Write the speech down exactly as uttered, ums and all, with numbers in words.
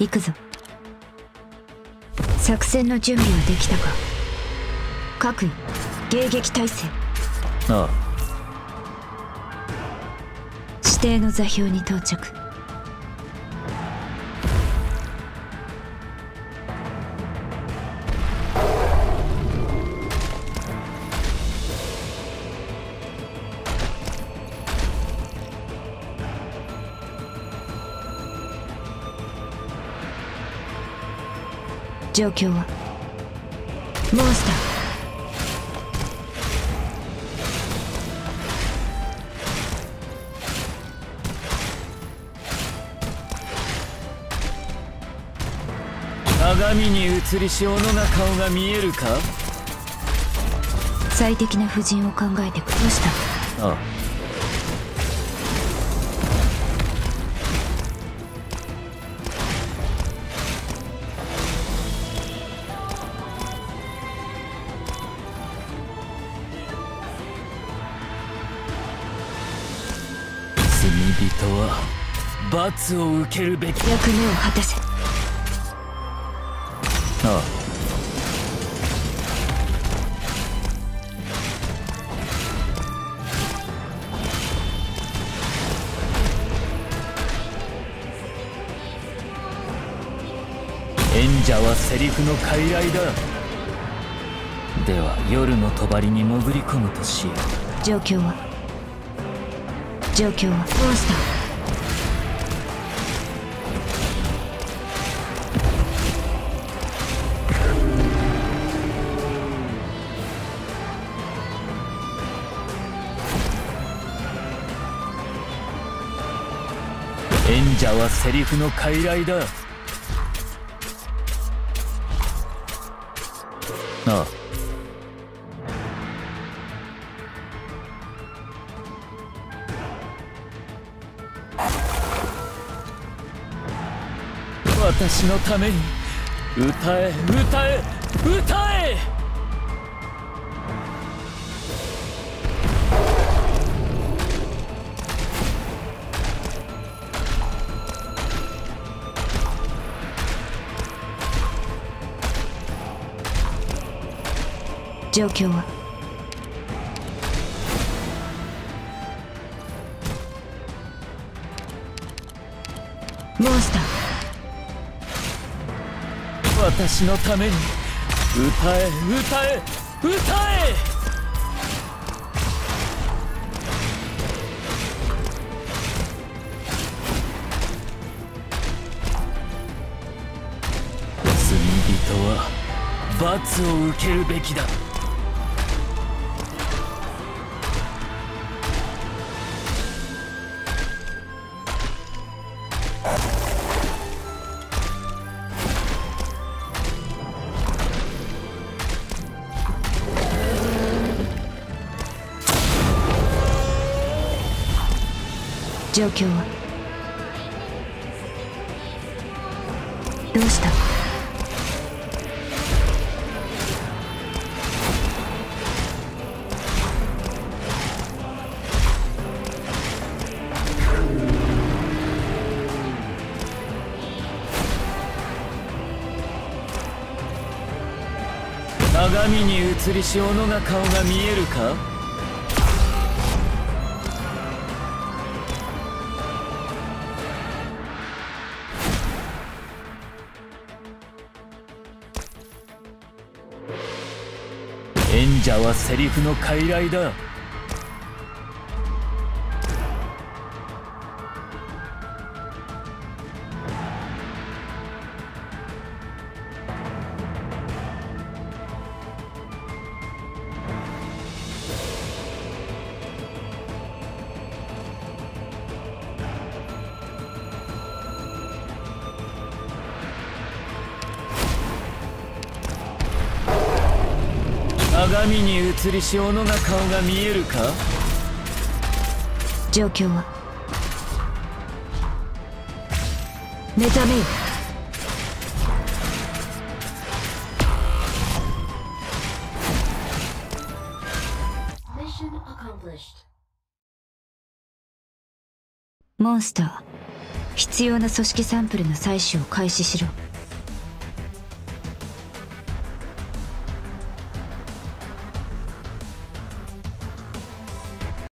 行くぞ。作戦の準備はできたか。各位迎撃態勢。 ああ。 指定の座標に到着。状況はモンスター。鏡に映りし斧が顔が見えるか。 最適な布陣を考えてどうした。 ああ。罪人は罰を受けるべき。 役目を果たせ。 ああ。演者はセリフの傀儡だ。では夜の帳に潜り込むとしよう。 状況は状況はモンスター。 演者はセリフの傀儡だ。ああ。私のために歌え歌え歌え。 状況はモンスター。 私のために歌え歌え歌え。罪人は罰を受けるべきだ。 状況はどうした。 鏡に映りし斧が顔が見えるか。演者はセリフの傀儡だ。鏡に映りし斧が顔が見えるか。 状況は目覚めよ。モンスター必要な組織サンプルの採取を開始しろ。